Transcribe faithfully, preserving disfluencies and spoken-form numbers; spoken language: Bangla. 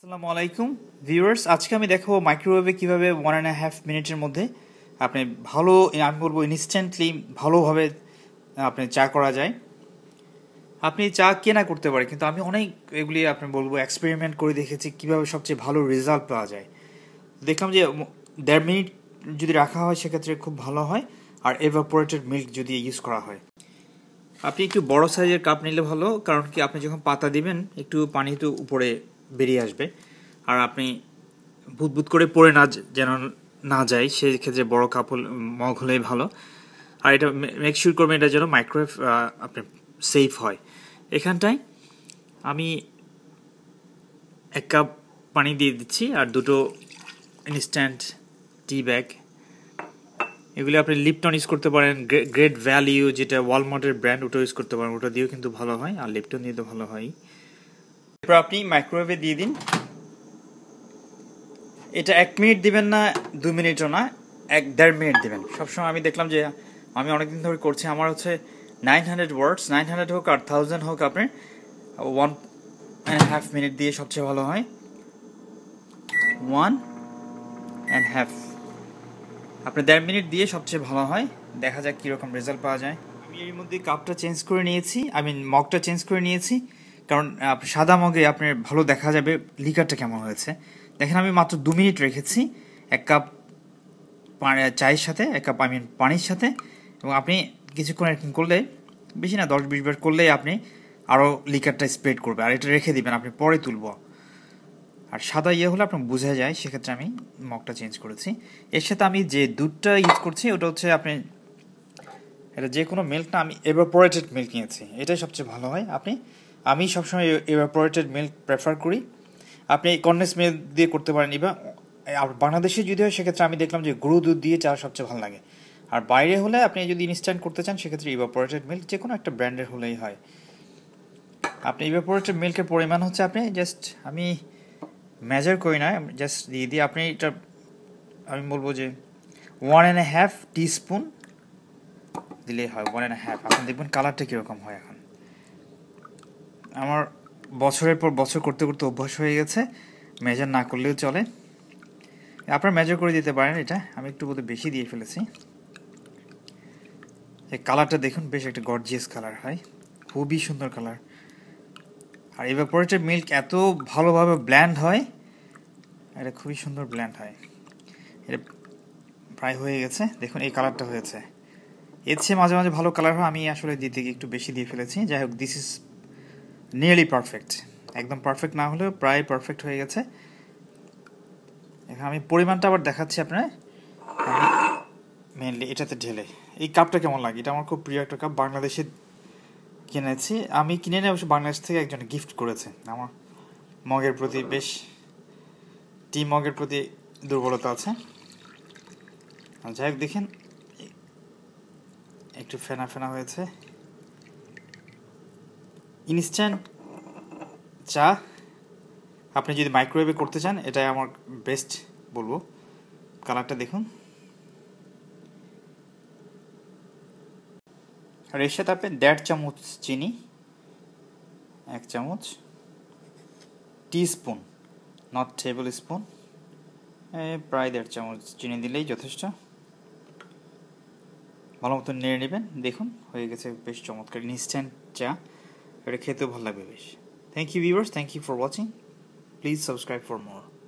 আসসালামু আলাইকুম ভিউয়ার্স, আজকে আমি দেখাবো মাইক্রোওয়েভে কিভাবে ওয়ান অ্যান্ড হাফ মিনিটের মধ্যে আপনি ভালো, আমি বলবো ইনস্ট্যান্টলি ভালোভাবে আপনি চা করা যায়। আপনি চা কেনা করতে পারেন, কিন্তু আমি অনেক এগুলি আপনি বলবো এক্সপেরিমেন্ট করে দেখেছি কিভাবে সবচেয়ে ভালো রেজাল্ট পাওয়া যায়। দেখলাম যে দেড় মিনিট যদি রাখা হয় সেক্ষেত্রে খুব ভালো হয়, আর এভাপোরেটেড মিল্ক যদি ইউজ করা হয়। আপনি একটু বড় সাইজের কাপ নিলে ভালো, কারণ কি আপনি যখন পাতা দিবেন একটু পানি তো উপরে বেরিয়ে আসবে, আর আপনি বুদবুদ করে পড়ে না যেন না যায়, সেই ক্ষেত্রে বড় কাপ মগ হলেই ভালো। আর এটা মেক শিওর করবেন এটা যেন মাইক্রোওয়েভ আপনার সেফ হয়। এখানটায় আমি এক কাপ পানি দিয়ে দিচ্ছি আর দুটো ইনস্ট্যান্ট টি ব্যাগ। এগুলি আপনি লিপটন ইউজ করতে পারেন, গ্রেট ভ্যালিউ যেটা ওয়ালমার্টের ব্র্যান্ড, ওটা ইউজ করতে পারেন, ওটা দিয়েও কিন্তু ভালো হয়, আর লিপটন দিয়ে তো ভালো হয়। এরপর আপনি মাইক্রোওয়েভে দিয়ে দিন। এটা এক মিনিট দিবেন না, দু মিনিটও না, এক দেড় মিনিট দিবেন। সবসময় আমি দেখলাম যে আমি অনেকদিন ধরে করছি, আমার হচ্ছে nine hundred words, nine hundred হোক আর থাউজেন্ড হোক, আপনার ওয়ান অ্যান্ড হাফ মিনিট দিয়ে সবচেয়ে ভালো হয়। ওয়ান অ্যান্ড হাফ আপনি দেড় মিনিট দিয়ে সবচেয়ে ভালো হয়। দেখা যাক কীরকম রেজাল্ট পাওয়া যায়। আমি এর মধ্যে কাপটা চেঞ্জ করে নিয়েছি, আই মিন মগটা চেঞ্জ করে নিয়েছি, কারণ সাদা মগে আপনার ভালো দেখা যাবে লিকারটা কেমন হয়েছে। দেখেন আমি মাত্র দু মিনিট রেখেছি এক কাপ চায়ের সাথে, এক কাপ আই মিন পানির সাথে, এবং আপনি কিছুক্ষণ এরকম করলে, বেশি না দশ বিশ বার করলেই আপনি আরও লিকারটা স্প্রেড করবে। আর এটা রেখে দিবেন, আপনি পরে তুলব। আর সাদা ইয়ে হলে আপনার বোঝা যায়, সেক্ষেত্রে আমি মগটা চেঞ্জ করেছি। এর সাথে আমি যে দুধটা ইউজ করছি ওটা হচ্ছে আপনি এটা যে কোনো মিল্ক না, আমি এভাপোরেটেড মিল্ক নিয়েছি, এটাই সবচেয়ে ভালো হয়। আপনি আমি সবসময় এভাপোরেটেড মিল্ক প্রেফার করি। আপনি কন্ডেন্স মিল্ক দিয়ে করতে পারেন, এবার আর বাংলাদেশে যদি হয় সেক্ষেত্রে আমি দেখলাম যে গরু দুধ দিয়ে চা সবচেয়ে ভালো লাগে। আর বাইরে হলে আপনি যদি ইনস্ট্যান্ট করতে চান সেক্ষেত্রে ইভাপোরেটেড মিল্ক যে কোনো একটা ব্র্যান্ডের হলেই হয়। আপনি ইভাপোরেটেড মিল্কের পরিমাণ হচ্ছে আপনি জাস্ট, আমি মেজার করি না, জাস্ট দিয়ে দিয়ে আপনি এটা আমি বলবো যে ওয়ান অ্যান্ড হাফ টিস্পুন দিলেই হয়। ওয়ান অ্যান্ড হাফ আপনি দেখবেন কালারটা কীরকম হয়। এখন আমার বছরের পর বছর করতে করতে অভ্যাস হয়ে গেছে, মেজার না করলেও চলে। আপনারা মেজার করে দিতে পারেন। এটা আমি একটু বোধহয় বেশি দিয়ে ফেলেছি। এই কালারটা দেখুন, বেশ একটা গর্জিয়াস কালার হয়, খুবই সুন্দর কালার। আর ইভাপোরেটেড মিল্ক এত ভালোভাবে ব্ল্যান্ড হয়, এটা খুবই সুন্দর ব্ল্যান্ড হয়। এটা প্রায় হয়ে গেছে, দেখুন এই কালারটা হয়েছে। এর চেয়ে মাঝে মাঝে ভালো কালার হয়, আমি আসলে দিতে গিয়ে একটু বেশি দিয়ে ফেলেছি। যাই হোক, দিস ইজ নিয়ারলি পারফেক্ট। একদম পারফেক্ট না হলেও প্রায় পারফেক্ট হয়ে গেছে। এখন আমি পরিমাণটা আবার দেখাচ্ছি আপনার। আমি মেনলি এটাতে ঢেলে, এই কাপটা কেমন লাগে, এটা আমার খুব প্রিয় একটা কাপ, বাংলাদেশে কিনেছি। আমি কিনে নিয়ে অবশ্য বাংলাদেশ থেকে একজন গিফট করেছে। আমার মগের প্রতি বেশ, টি মগের প্রতি দুর্বলতা আছে। যাই হোক, দেখেন একটু ফেনা ফেনা হয়েছে। ইনস্ট্যান্ট চা আপনি যদি মাইক্রোওয়েভে করতে চান, এটাই আমার বেস্ট বলবো। কালারটা দেখুন। আর এর সাথে আপনি দেড় চামচ চিনি, এক চামচ teaspoon, not tablespoon, প্রায় দেড় চামচ চিনি দিলেই যথেষ্ট। ভালো মতো নেড়ে নেবেন। দেখুন হয়ে গেছে, বেশ চমৎকার ইনস্ট্যান্ট চা। এটা খেতেও ভালো লাগবে বেশ। Thank you viewers, thank you for watching. Please subscribe for more.